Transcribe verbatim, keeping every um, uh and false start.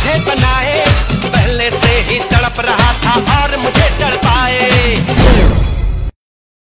तुझे बनाए, पहले से ही तड़प रहा था और मुझे तड़प